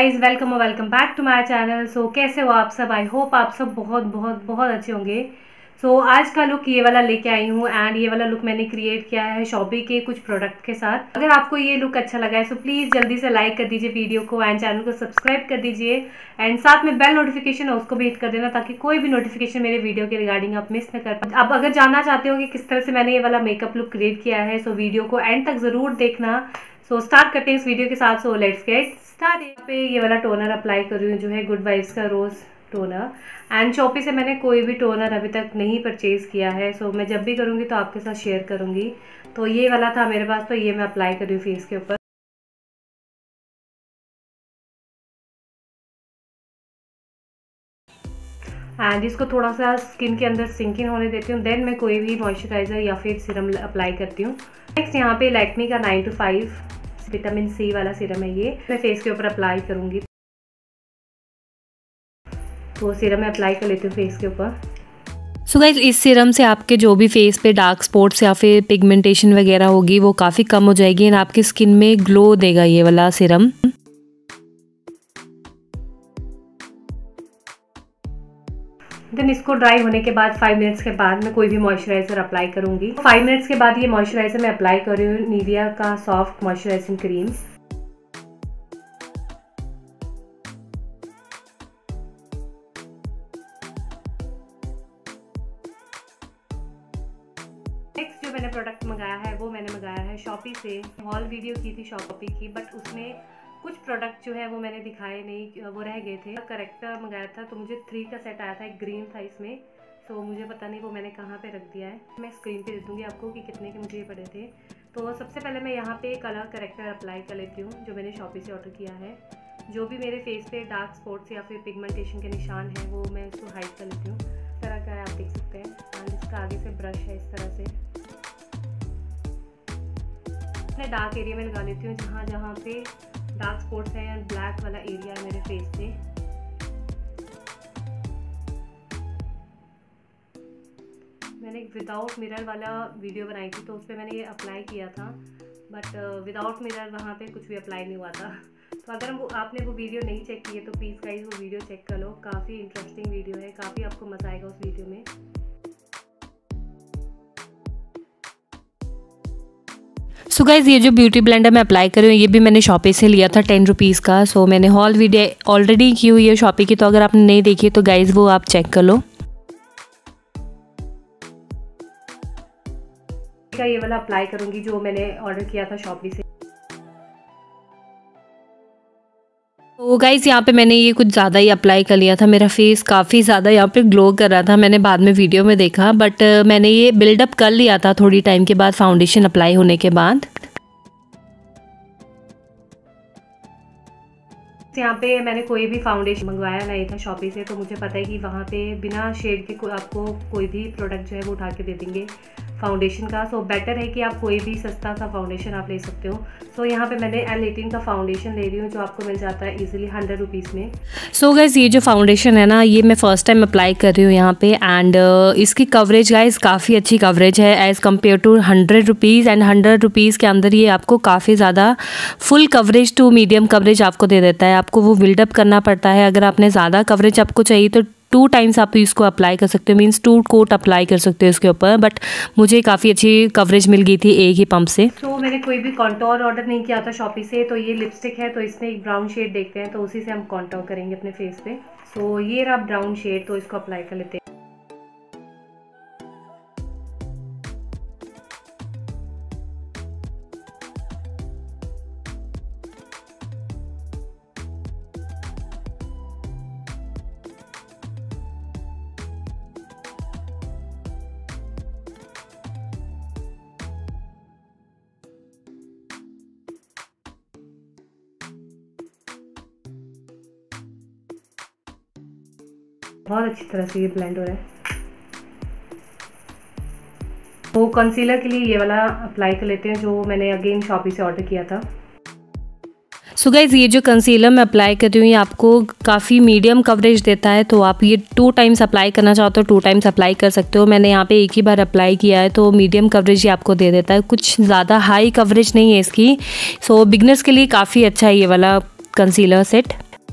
Guys, welcome back to my channel. So कैसे हो आप सब? आई होप आप सब बहुत बहुत बहुत अच्छे होंगे। सो आज का लुक ये वाला लेके आई हूँ एंड ये वाला लुक मैंने क्रिएट किया है शॉपी के कुछ प्रोडक्ट के साथ। अगर आपको ये लुक अच्छा लगा है सो प्लीज़ जल्दी से लाइक कर दीजिए वीडियो को एंड चैनल को सब्सक्राइब कर दीजिए एंड साथ में बेल नोटिफिकेशन है उसको भी हिट कर देना ताकि कोई भी नोटिफिकेशन मेरे वीडियो के रिगार्डिंग आप मिस न कर पाए। आप अगर जानना चाहते हो कि किस तरह से मैंने ये वाला मेकअप लुक क्रिएट किया है सो वीडियो को एंड तक ज़रूर देखना। सो स्टार्ट करते हैं इस वीडियो के साथ। So let's get start. यहाँ पे ये वाला टोनर अप्लाई कर रही हूँ जो है गुड वाइब्स का रोज़ टोनर एंड शॉपी से मैंने कोई भी टोनर अभी तक नहीं परचेज़ किया है। सो मैं जब भी करूँगी तो आपके साथ शेयर करूँगी। तो ये वाला था मेरे पास तो ये मैं अप्लाई कर रही हूँ फेस के ऊपर। एंड इसको थोड़ा सा स्किन के अंदर सिंक इन होने देती हूँ, देन मैं कोई भी मॉइस्चराइज़र या फिर सीरम अप्लाई करती हूँ। नेक्स्ट यहाँ पे लैक्मे का 9 to 5 विटामिन सी वाला सीरम है, ये मैं फेस के ऊपर अप्लाई करूँगी। तो सीरम मैं अप्लाई कर लेती हूँ फेस के ऊपर। सो गाइस, इस सीरम से आपके जो भी फेस पे डार्क स्पॉट्स या फिर पिगमेंटेशन वगैरह होगी वो काफ़ी कम हो जाएगी एंड आपकी स्किन में ग्लो देगा ये वाला सीरम। देन इसको ड्राई होने के बाद 5 मिनट्स के बाद मैं कोई भी मॉइस्चराइज़र अप्लाई करूँगी। 5 मिनट्स के बाद ये मॉइस्चराइज़र मैं अप्लाई कर रही हूँ निविया का सॉफ्ट मॉइस्चराइजिंग क्रीम। नेक्स्ट जो मैंने प्रोडक्ट मंगाया है वो मैंने मंगाया है शॉपी से। हॉल वीडियो की थी शॉपी की, बट उसमें कुछ प्रोडक्ट जो है वो मैंने दिखाए नहीं, वो रह गए थे। करेक्टर मंगाया था तो मुझे 3 का सेट आया था, एक ग्रीन था इसमें। तो मुझे पता नहीं वो मैंने कहाँ पे रख दिया है। मैं स्क्रीन पे दे दूँगी आपको कि कितने के मुझे ये पड़े थे। तो सबसे पहले मैं यहाँ पे कलर करेक्टर अप्लाई कर लेती हूँ जो मैंने शॉपी से ऑर्डर किया है। जो भी मेरे फेस पे डार्क स्पॉट्स या फिर पिगमेंटेशन के निशान हैं वो मैं इसको हाइड कर लेती हूँ। इस तरह का है, आप देख सकते हैं। एंड इसका आगे से ब्रश है इस तरह से अपने डार्क एरिया में लगा लेती हूँ जहाँ जहाँ पे डार्क स्पॉट्स है एंड ब्लैक वाला एरिया है मेरे फेस पे। मैंने एक विदाउट मिरर वाला वीडियो बनाई थी तो उस पर मैंने ये अप्लाई किया था, बट विदाउट मिरर वहाँ पे कुछ भी अप्लाई नहीं हुआ था। तो अगर आपने वो वीडियो नहीं चेक की है तो प्लीज़ गाइस वो वीडियो चेक कर लो। काफ़ी इंटरेस्टिंग वीडियो है, काफ़ी आपको मज़ा आएगा उस वीडियो में। सो गाइज, ये जो ब्यूटी ब्लेंडर मैं अप्लाई कर रही हूँ ये भी मैंने शॉपी से लिया था 10 रुपीज़ का। सो मैंने हॉल वीडियो ऑलरेडी की हुई है शॉपी की, तो अगर आपने नहीं देखी तो गाइज वो आप चेक कर लो। ये वाला अप्लाई करूँगी जो मैंने ऑर्डर किया था शॉपी से। तो गाइस, यहाँ पे मैंने ये कुछ ज़्यादा ही अप्लाई कर लिया था। मेरा फेस काफ़ी ज़्यादा यहाँ पे ग्लो कर रहा था, मैंने बाद में वीडियो में देखा, बट मैंने ये बिल्डअप कर लिया था थोड़ी टाइम के बाद फाउंडेशन अप्लाई होने के बाद। यहाँ पे मैंने कोई भी फाउंडेशन मंगवाया नहीं था शॉपी से, तो मुझे पता है कि वहाँ पे बिना शेड के आपको कोई भी प्रोडक्ट जो है वो उठा के दे देंगे फाउंडेशन का। सो बेटर है कि आप कोई भी सस्ता सा फाउंडेशन आप ले सकते हो। सो यहाँ पे मैंने L18 का फाउंडेशन ले रही हूँ जो आपको मिल जाता है इजीली 100 रुपीज़ में। सो गाइस, ये जो फाउंडेशन है ना ये मैं फ़र्स्ट टाइम अप्लाई कर रही हूँ यहाँ पे एंड इसकी कवरेज गाइस काफ़ी अच्छी कवरेज है as compare to 100 rupees. And 100 rupees के अंदर ये आपको काफ़ी ज़्यादा full coverage to medium coverage आपको दे देता है। आपको वो बिल्डअप करना पड़ता है। अगर आपने ज़्यादा कवरेज आपको चाहिए तो 2 टाइम्स आप इसको अप्लाई कर सकते हो, मीन्स 2 कोट अप्लाई कर सकते हो इसके ऊपर, बट मुझे काफ़ी अच्छी कवरेज मिल गई थी एक ही पंप से। तो मैंने कोई भी कॉन्टोर ऑर्डर नहीं किया था शॉपी से। तो ये लिपस्टिक है तो इसमें एक ब्राउन शेड देखते हैं तो उसी से हम कॉन्टोर करेंगे अपने फेस पे। सो ये रहा ब्राउन शेड, तो इसको अप्लाई कर लेते हैं। बहुत अच्छी तरह से ये ब्लेंड हो रहा है। तो कंसीलर के लिए ये वाला अप्लाई कर लेते हैं जो मैंने अगेन शॉपी से ऑर्डर किया था। सो गाइज, ये जो कंसीलर मैं अप्लाई कर रही हूँ ये आपको काफ़ी मीडियम कवरेज देता है, तो आप ये 2 टाइम्स अप्लाई करना चाहते हो 2 टाइम्स अप्लाई कर सकते हो। मैंने यहाँ पे एक ही बार अप्लाई किया है तो मीडियम कवरेज ये आपको दे देता है, कुछ ज़्यादा हाई कवरेज नहीं है इसकी। सो बिगनर्स के लिए काफ़ी अच्छा है ये वाला कंसीलर सेट।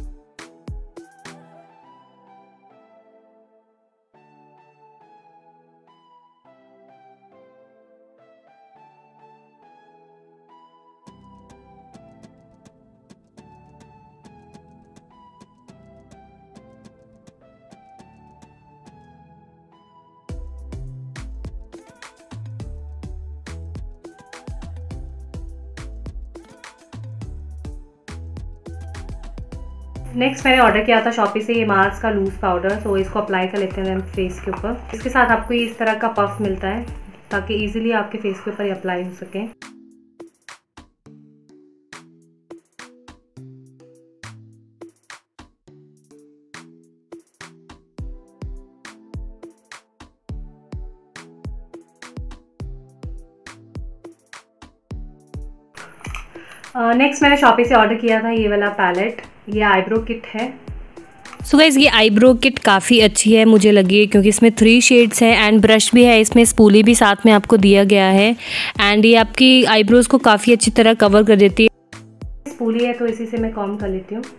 नेक्स्ट मैंने ऑर्डर किया था शॉपी से ये मार्स का लूज पाउडर। सो इसको अप्लाई कर लेते हैं फेस के ऊपर। इसके साथ आपको इस तरह का पफ मिलता है ताकि इजीली आपके फेस के ऊपर ये अप्लाई हो सके। नेक्स्ट मैंने शॉपी से ऑर्डर किया था ये वाला पैलेट। ये आईब्रो किट है। सो गाइस ये आईब्रो किट काफ़ी अच्छी है मुझे लगी, क्योंकि इसमें 3 शेड्स हैं एंड ब्रश भी है, इसमें स्पूली भी साथ में आपको दिया गया है एंड ये आपकी आईब्रोज को काफ़ी अच्छी तरह कवर कर देती है। स्पूली है तो इसी से मैं कॉम्ब कर लेती हूँ।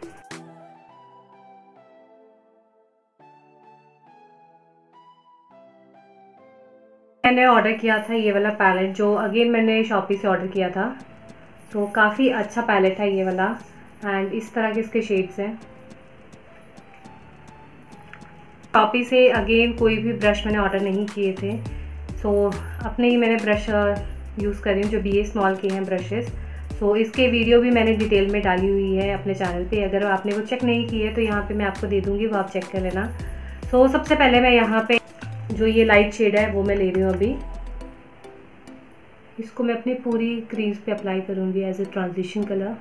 मैंने ऑर्डर किया था ये वाला पैलेट जो अगेन मैंने शॉपी से ऑर्डर किया था। तो काफ़ी अच्छा पैलेट है ये वाला एंड इस तरह के इसके शेड्स हैं। शॉपी से अगेन कोई भी ब्रश मैंने ऑर्डर नहीं किए थे। सो अपने ही मैंने ब्रश यूज़ कर रही हूँ जो BA स्मॉल के हैं ब्रशेस। सो इसके वीडियो भी मैंने डिटेल में डाली हुई है अपने चैनल पे। अगर आपने वो चेक नहीं की है तो यहाँ पे मैं आपको दे दूँगी, वो आप चेक कर लेना। सो सबसे पहले मैं यहाँ पे जो ये लाइट शेड है वो मैं ले रही हूँ अभी। इसको मैं अपनी पूरी क्रीज पे अप्लाई करूँगी as a transition colour.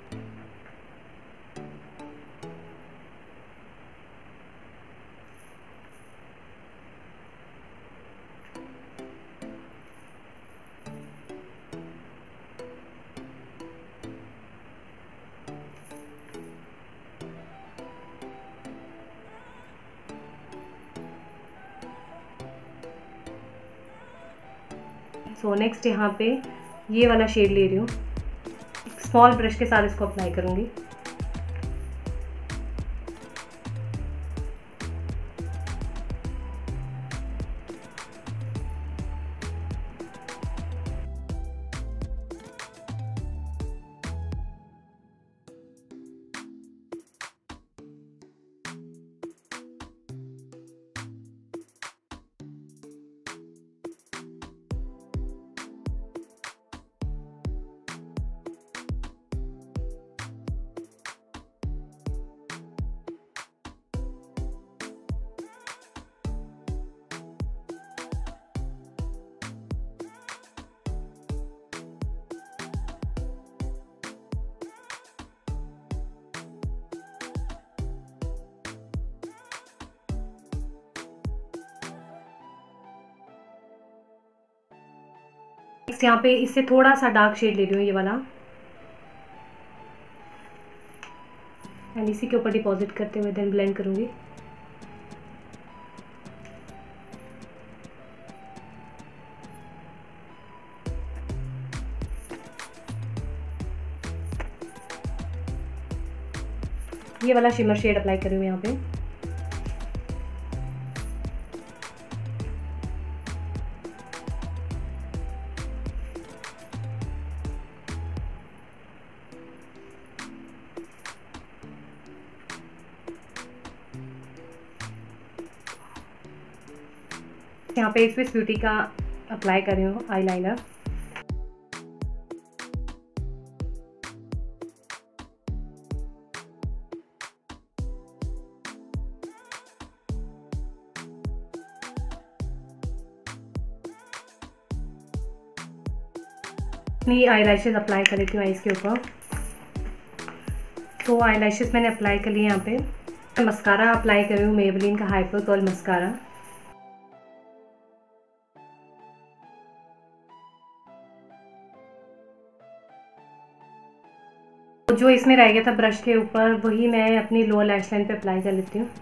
So next यहाँ पे ये वाला शेड ले रही हूँ। एक स्मॉल ब्रश के साथ इसको अप्लाई करूँगी। नेक्स्ट यहाँ पे इससे थोड़ा सा डार्क शेड ले रही हूँ ये वाला एंड इसी के ऊपर डिपॉजिट करते हुए देन ब्लेंड करूँगी। ये वाला शिमर शेड अप्लाई कर रही हूँ यहाँ पे। यहाँ पे स्विस ब्यूटी का अप्लाई कर रही हूँ आईलाइनर। अपनी आईलैशेस अप्लाई कर लेती हूँ आईज के ऊपर। तो आईलैशेस मैंने अप्लाई कर लिए। यहाँ पे मस्कारा अप्लाई कर रही हूँ, मेबेलिन का हाइपर कर्ल मस्कारा। जो इसमें रह गया था ब्रश के ऊपर वही मैं अपनी लोअर लैश लाइन पे अप्लाई कर लेती हूँ।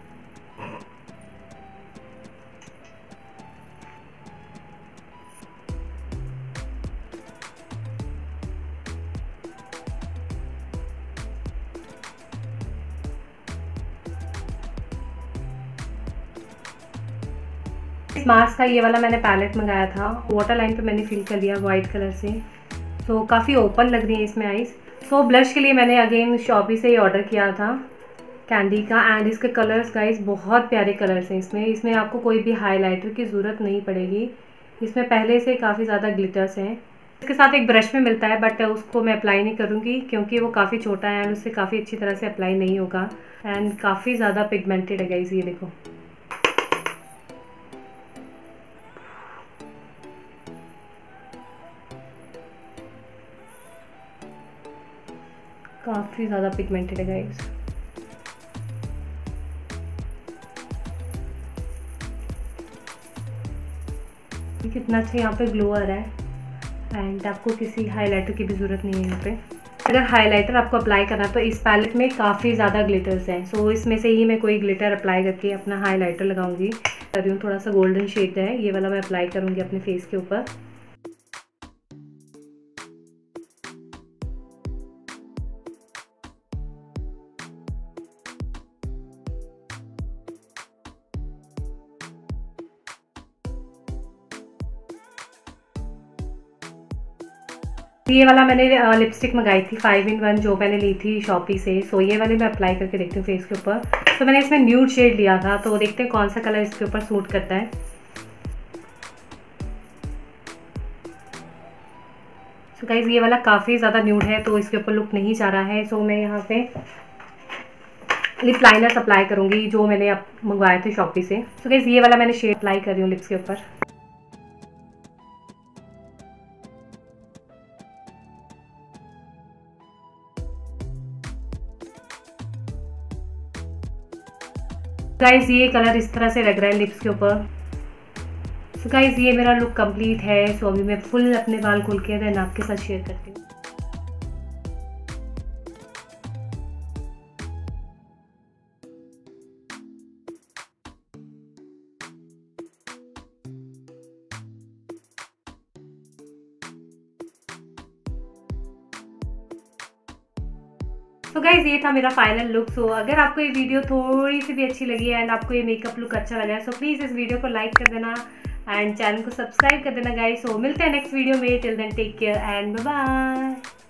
इस मास्क का ये वाला मैंने पैलेट मंगाया था, वाटर लाइन पे मैंने फिल कर लिया वाइट कलर से। तो काफ़ी ओपन लग रही है इसमें आईज। सो ब्लश के लिए मैंने अगेन शॉपी से ही ऑर्डर किया था कैंडी का एंड इसके कलर्स गाइस बहुत प्यारे कलर्स हैं। इसमें आपको कोई भी हाइलाइटर की ज़रूरत नहीं पड़ेगी। इसमें पहले से काफ़ी ज़्यादा ग्लिटर्स हैं। इसके साथ एक ब्रश में मिलता है, बट उसको मैं अप्लाई नहीं करूँगी क्योंकि वो काफ़ी छोटा है एंड उससे काफ़ी अच्छी तरह से अप्लाई नहीं होगा एंड काफ़ी ज़्यादा पिगमेंटेड है गाइस, ये देखो। काफ़ी ज़्यादा पिगमेंटेड है गाइस। कितना अच्छा यहाँ पे ग्लो आ रहा है एंड आपको किसी हाइलाइटर की भी ज़रूरत नहीं है यहाँ पे। अगर हाइलाइटर आपको अप्लाई करना है तो इस पैलेट में काफ़ी ज़्यादा ग्लिटर्स हैं, सो इसमें से ही मैं कोई ग्लिटर अप्लाई करके अपना हाइलाइटर लगाऊंगी। कर रही हूँ, थोड़ा सा गोल्डन शेड है, ये वाला मैं अप्लाई करूँगी अपने फेस के ऊपर। ये वाला मैंने लिपस्टिक मंगाई थी 5 in 1 जो मैंने ली थी शॉपी से। सो ये वाले मैं अप्लाई करके देखती हूँ फेस के ऊपर। तो मैंने इसमें न्यूड शेड लिया था, तो देखते हैं कौन सा कलर इसके ऊपर सूट करता है। सो गाइस ये वाला काफ़ी ज़्यादा न्यूड है तो इसके ऊपर लुक नहीं जा रहा है। सो मैं यहाँ पे लिप लाइनर्स अप्लाई करूँगी जो मैंने मंगवाए थे शॉपी से। सो गाइस ये वाला मैंने शेड अप्लाई कर रही हूँ लिप्स के ऊपर। गाइज ये कलर इस तरह से लग रहा है लिप्स के ऊपर। सो गाइज ये मेरा लुक कंप्लीट है। सो अभी मैं फुल अपने बाल खोल के देन आपके साथ शेयर करती हूँ। तो गाइज ये था मेरा फाइनल लुक। सो अगर आपको ये वीडियो थोड़ी सी भी अच्छी लगी है एंड आपको ये मेकअप लुक अच्छा लगा है सो प्लीज़ इस वीडियो को लाइक कर देना एंड चैनल को सब्सक्राइब कर देना गाइज। सो मिलते हैं नेक्स्ट वीडियो में। Till then take care and bye bye.